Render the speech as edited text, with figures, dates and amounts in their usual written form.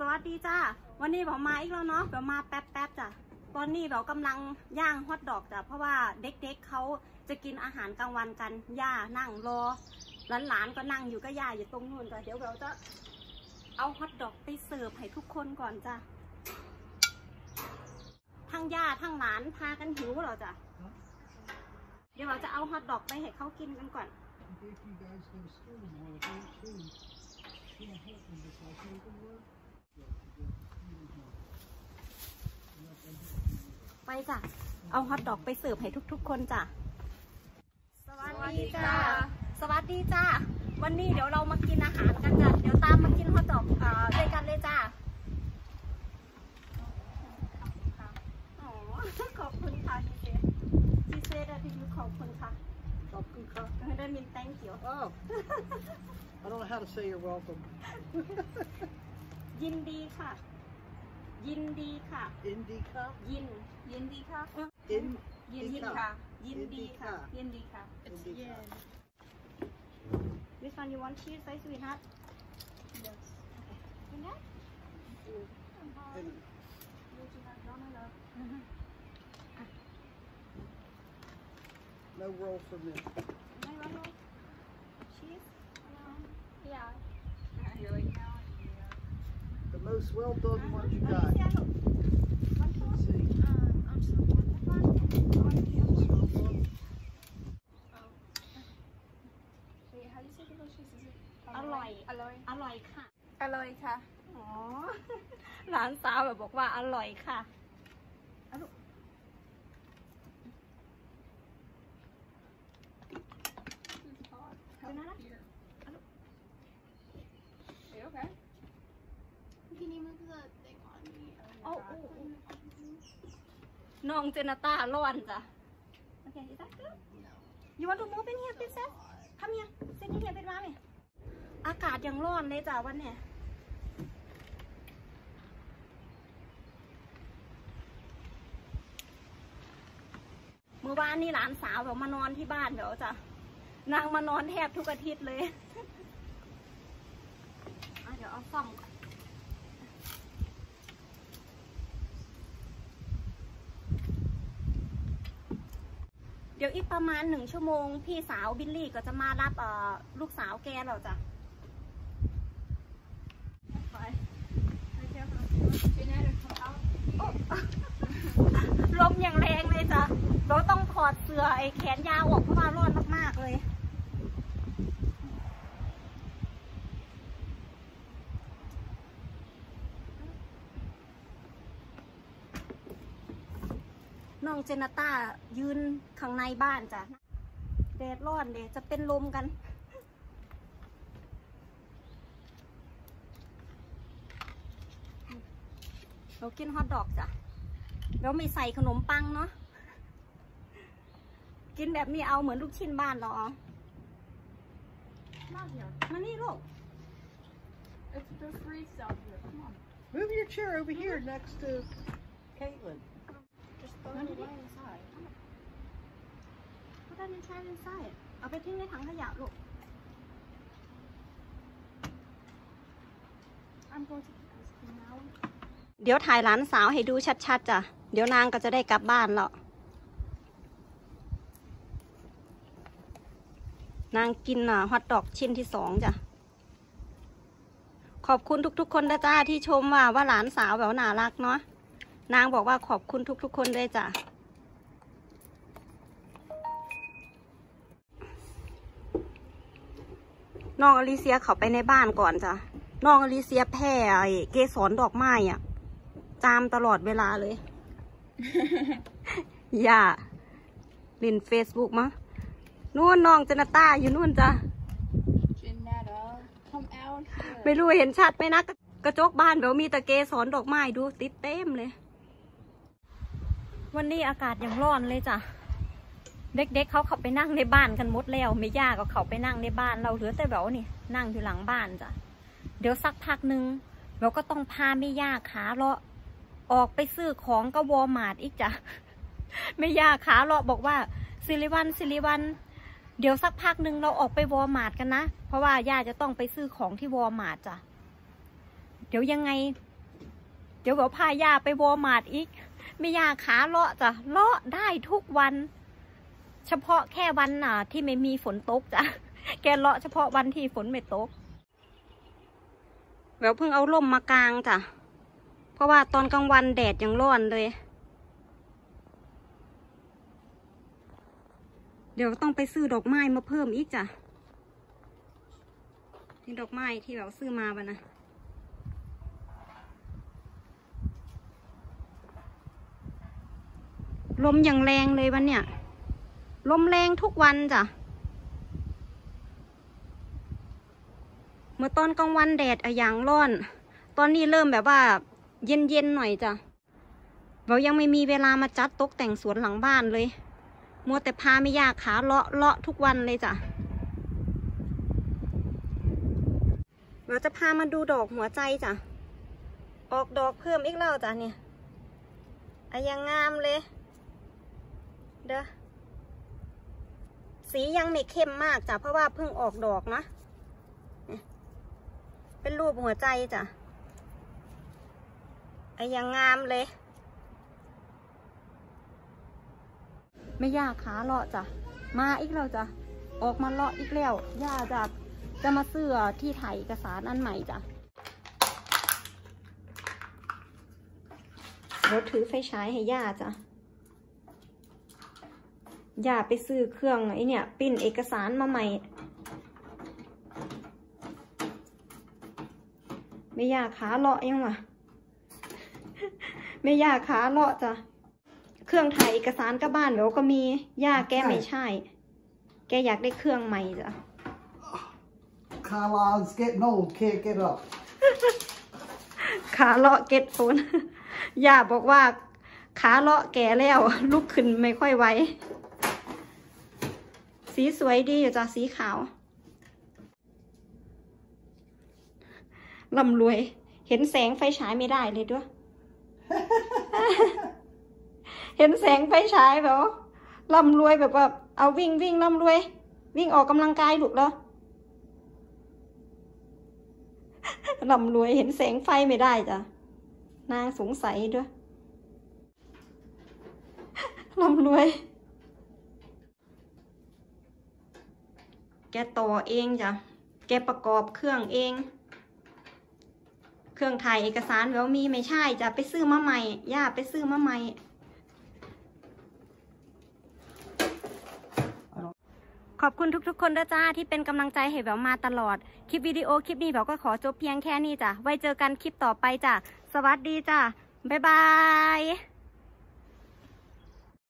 สวัสดีจ้าวันนี้ผมมาอีกแล้วเนาะผมมาแป๊บจ้ะตอนนี้เรากำลังย่างฮอทดอกจ้ะเพราะว่าเด็กๆเขาจะกินอาหารกลางวันกันย่านั่งรอหลานๆก็นั่งอยู่ก็ย่าอยู่ตรงนู้นจ้ะเดี๋ยวเราจะเอาฮอทดอกไปเสิร์ฟให้ทุกคนก่อนจ้ะทั้งย่าทั้งหลานพากันหิวเหรอจ้ะเดี๋ยวเราจะเอาฮอทดอกไปให้เขากินกันก่อนไปจ้ะเอาฮอทดอกไปเสิร์ฟให้ทุกๆคนจ้ะสวัสดีจ้าสวัสดีจ้าวันนี้เดี๋ยวเรามากินอาหารกันจ้ะเดี๋ยวตามมากินฮอทดอกด้วยกันเลยจ้าขอบคุณค่ะที่เซดที่ยูขอบคุณค่ะขอบคุณค่ะได้มิน thank you Oh I don't know how to say you're welcome ยินดีค่ะยินดีค่ะยินดีค่ะยินดีค่ะยินดีค่ะยินดีค่ะ It's yen This one you want cheese right sweetheart Yes Okay No roll for me Cheese Yeah. The most well done one you got Seeอร่อยค่ะอร่อยค่ะอ๋อหลานสาวแบบบอกว่าอร่อยค่ะเอาลูกเอานะ Are you okay? Can you move the thing on me? โอ้น้องเจนาต้าร้อนจ้ะโอเค is that good you want to move in here princess come here sit in here เป็นร้านเนี่ยอากาศยังร้อนเลยจ้ะวันเนี่ยเมื่อวานนี่หลานสาวแบบมานอนที่บ้านเดี๋ยวจ้ะนางมานอนแทบทุกอาทิตย์เลยเดี๋ยวเอาซ่อมก่อนเดี๋ยวอีกประมาณ1 ชั่วโมงพี่สาวบิลลี่ก็จะมารับลูกสาวแกแล้วจ้ะลมอย่างแรงเลยจ้ะเราต้องถอดเสื้อไอ้แขนยาวออกเพราะว่าร้อนมากๆเลยน้องเจนาต้ายืนข้างในบ้านจ้ะแดดร้อนเดี๋ยวจะเป็นลมกันเรากินฮอทดอกจ้ะแล้วมีใส่ขนมปังเนาะกินแบบนี้เอาเหมือนลูกชิ้นบ้านเราอ๋อมานี่ลูก It's the free stuff here. Come on. Move your chair over here next to Caitlin Just throw it away inside. Put that inside เอาไปทิ้งในถังขยะลูก I'm going to put this now. เดี๋ยวถ่ายหลานสาวให้ดูชัดๆจ้ะเดี๋ยวนางก็จะได้กลับบ้านแล้วนางกินฮอทดอกชิ้นที่2จ้ะขอบคุณทุกๆคนนะจ้าที่ชมว่าหลานสาวแบบน่ารักเนาะนางบอกว่าขอบคุณทุกๆคนด้วยจ้ะน้องอลิเซียเขาไปในบ้านก่อนจ้ะน้องอลิเซียแพ้เกสรดอกไม้อ่ะจามตลอดเวลาเลย อย่าเล่น Facebook มั้งนู่นน้องเจนาต้าอยู่นู่นจ้ะ Janetta, come out here. ไม่รู้เห็นชัดไหมนะกระจกบ้านเดี๋ยวมีตะเกสรดอกไม้ดูติดเต็มเลยวันนี้อากาศยังร้อนเลยจ้ะเด็กๆเขาไปนั่งในบ้านกันหมดแล้วไม่ยากก็เขาไปนั่งในบ้านเราเหลือแต่แบบนี่นั่งอยู่หลังบ้านจ้ะเดี๋ยวสักพักนึงเราก็ต้องพาไม่ยากขาเลาะออกไปซื้อของก็วอลมาร์ทอีกจ้ะไม่ยากขาเลาะบอกว่าสิริวันเดี๋ยวสักพักนึงเราออกไปวอลมาร์ทกันนะเพราะว่าย่าจะต้องไปซื้อของที่วอลมาร์ทจ้ะเดี๋ยวยังไงเดี๋ยวพาย่าไปวอลมาร์ทอีกไม่ย่าขาเลาะจ้ะเลาะได้ทุกวันเฉพาะแค่วันที่ไม่มีฝนตกจ้ะแกเลาะเฉพาะวันที่ฝนไม่ตกแววเพิ่งเอาร่มมากางจ้ะเพราะว่าตอนกลางวันแดดยังร้อนเลยเดี๋ยวต้องไปซื้อดอกไม้มาเพิ่มอีกจ้ะนี่ดอกไม้ที่เราซื้อมาป่ะนะลมอย่างแรงเลยวันเนี่ยลมแรงทุกวันจ้ะเมื่อตอนกลางวันแดดอย่างร้อนตอนนี้เริ่มแบบว่าเย็นๆหน่อยจ้ะเรายังไม่มีเวลามาจัดตกแต่งสวนหลังบ้านเลยมัวแต่พาไม่ยากขาเลาะทุกวันเลยจ้ะเราจะพามาดูดอกหัวใจจ้ะออกดอกเพิ่มอีกแล้วจ้ะเนี่ยยังงามเลยเด้อสียังไม่เข้มมากจ้ะเพราะว่าเพิ่งออกดอกนะเป็นรูปหัวใจจ้ะยังงามเลยไม่ยากขาเลาะจ้ะมาอีกแล้วจ้ะออกมาเลาะอีกแล้วย่าจะมาซื้อที่ถ่ายเอกสารอันใหม่จ้ะเราถือไฟฉายให้ย่าจ้ะย่าไปซื้อเครื่องเนี่ยปิ้นเอกสารมาใหม่ไม่ยากขาเลาะยังวะไม่ยากขาเลาะจ้ะเครื่องถ่ายเอกสารกับบ้านเราก็มีย่าแกไม่ใช่แกอยากได้เครื่องใหม่จ้ะ Carlisle's getting old, can't get up. ขาเลาะเก็ตโฟนย่าบอกว่าขาเลาะแก่แล้วลุกขึ้นไม่ค่อยไหวสีสวยดีอยู่จ้ะสีขาวร่ำรวยเห็นแสงไฟฉายไม่ได้เลยด้วย เห็นแสงไฟฉายแบบร่ำรวยแบบว่าเอาวิ่งร่ำรวยวิ่งออกกำลังกายลูกแล้วร่ำรวยเห็นแสงไฟไม่ได้จ้ะนางสงสัยด้วยร่ำรวยแกต่อเองจ้ะแกประกอบเครื่องเองเครื่องถ่ายเอกสารแล้วมีไม่ใช่จ้ะไปซื้อมาใหม่ย่าไปซื้อมาใหม่ขอบคุณทุกๆคนด้วยจ้าที่เป็นกำลังใจให้แววมาตลอดคลิปวิดีโอคลิปนี้แววก็ขอจบเพียงแค่นี้จ้ะไว้เจอกันคลิปต่อไปจ้ะสวัสดีจ้ะบ๊ายบาย